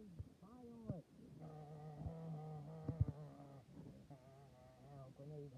Pilot! Grenade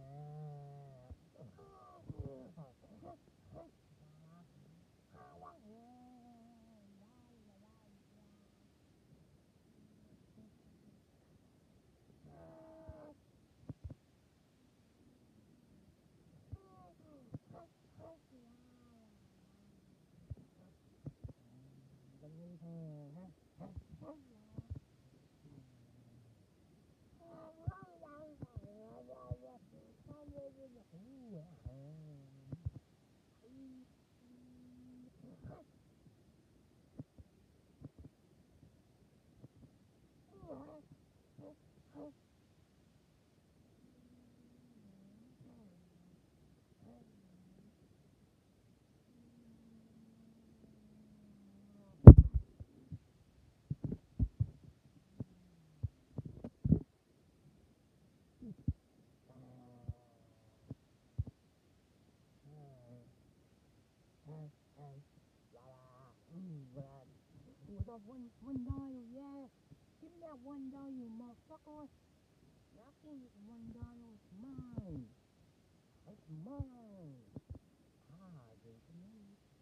one dial, yeah. Give me that one dial, you motherfucker. Nothing is one dial, it's mine. It's mine. Give it to me.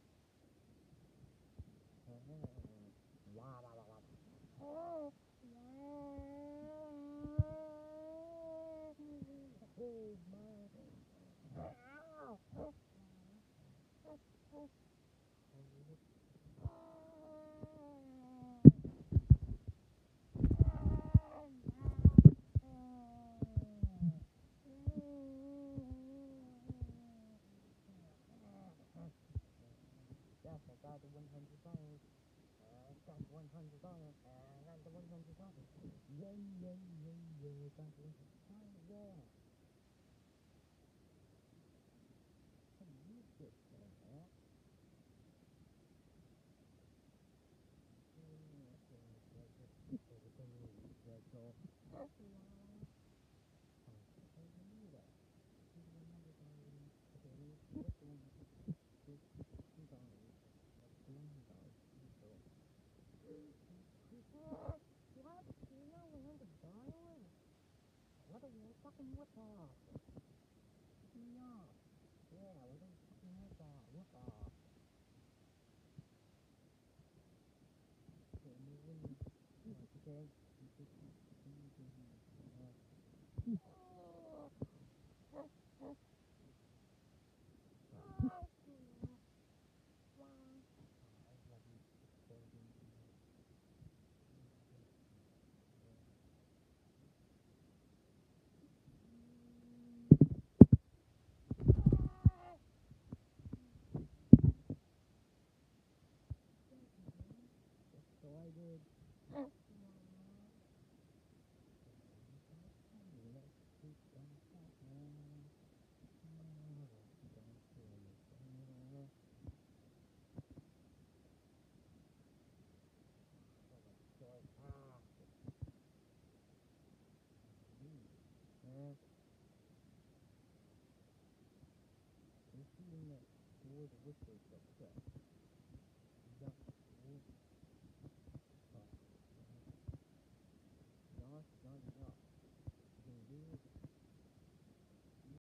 Oh, yes, I got the $100. I got the $100. I got the $100. Yeah, yeah, yeah, yeah. Got the $100. Yeah. How do you get there, huh? What are you fucking whip off? Me off. Yeah, what are you fucking whip off? Whip off. Okay, moving. Okay. So I did. Where the whiskers go, okay. Josh, Josh, Josh, Josh.